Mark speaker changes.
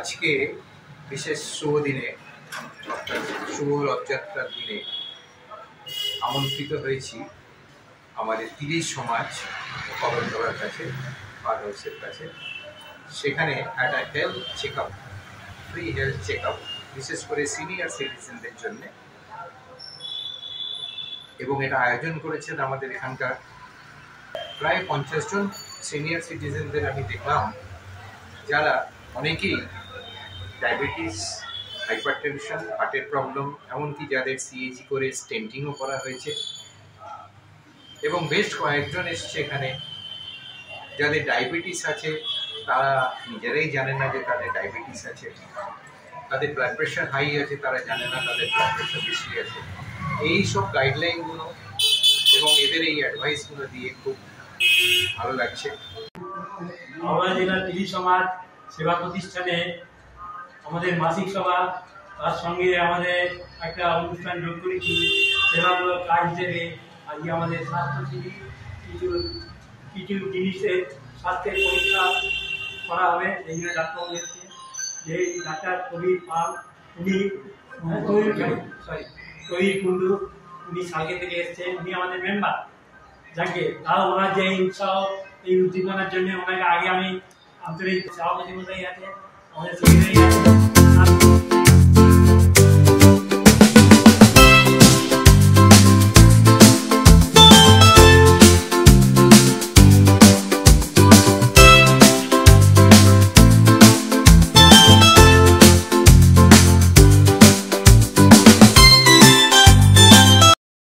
Speaker 1: আজকে বিশেষ শুভ দিনে অর্থাৎ শুভ রথযাত্রার দিনে আমন্ত্রিত হয়েছি আমাদের তিরিশ সমাজ কবরতলার কাছে ফার্ম হাউসের কাছে। সেখানে একটা health check up, free health check up, বিশেষ করে সিনিয়র সিটিজেনদের জন্য, এবং এটা আয়োজন করেছেন আমাদের এখানকার প্রায় 50 জন সিনিয়র সিটিজেনদের আমি দেখলাম, যারা অনেকেই ডায়াবেটিস, হাইপারটেনশন, হার্টের প্রবলেম, এমনকি যাদের সিএজি করে স্টেন্টিংও করা হয়েছে, এবং বেশ কয়েকজন এসছে এখানে যাদের ডায়াবেটিস আছে, তারা নিজেরাই জানে না যে তাদের ডায়াবেটিস আছে, তাদের ব্লাড প্রেশার হাই আছে, তারা জানে না তাদের ব্লাড প্রেশার বেশি আছে। এই সব গাইডলাইনগুলো এবং এদের এই অ্যাডভাইসগুলো দিয়ে খুব ভালো লাগছে।
Speaker 2: হাওড়া জেলার তিরি সমাজ সেবা প্রতিষ্ঠানে আমাদের মাসিক সভা, তার সঙ্গে আমাদের একটা অনুষ্ঠান যোগ করেছি সেবামূলক কাজ হিসেবে। আজকে আমাদের স্বাস্থ্যশিবির কিছু জিনিসের স্বাস্থ্যের পরীক্ষা করা হবে। এই জন্য ডাক্তারবাবু এসছে, যে ডাক্তার কবির পাল, উনি কবির কুন্ডু, উনি সালকে থেকে এসছেন, উনি আমাদের মেম্বার। যাকে তাও ওনার যে এই উৎসাহ, এই উদ্দীপনার জন্য ওনাকে আগে আমি আন্তরিক সভাপতি মশাই আছে, আমাদের সেক্রেটারি আছে।